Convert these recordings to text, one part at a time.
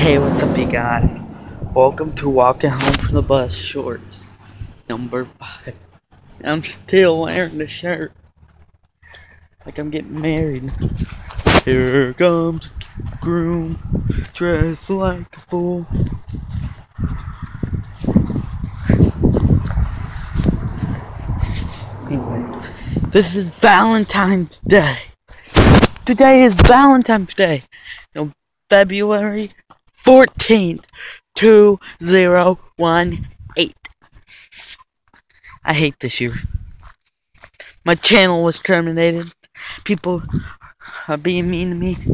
Hey, what's up, you guys? Welcome to Walking Home from the Bus Shorts number 5. I'm still wearing the shirt like I'm getting married. Here comes groom, dressed like a fool. Anyway, this is Valentine's Day. Today is Valentine's Day. No, February 14th, 2018. I hate this year. My channel was terminated. People are being mean to me.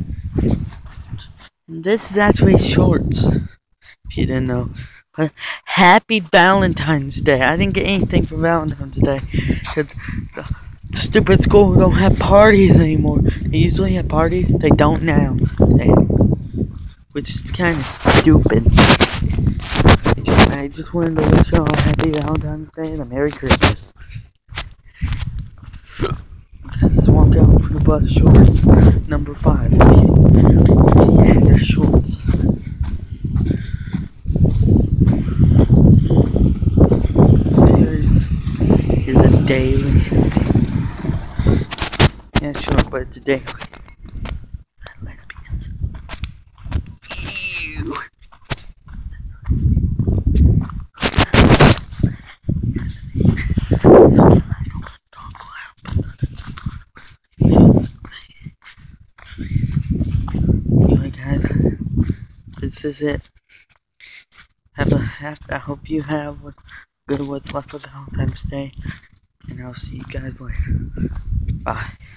This is actually shorts, if you didn't know. But happy Valentine's Day. I didn't get anything for Valentine's Day because the stupid school don't have parties anymore. They usually have parties. They don't now. Which is kind of stupid. I just wanted to wish y'all a happy Valentine's Day and a Merry Christmas. This is Walk Out from the Bus Shorts number 5. Yeah, they're shorts. Series is a daily. Yeah, sure, but it's a daily. Lesbians. Ew. Anyway, guys, this is it. I hope you have what's left of Valentine's Day, and I'll see you guys later. Bye.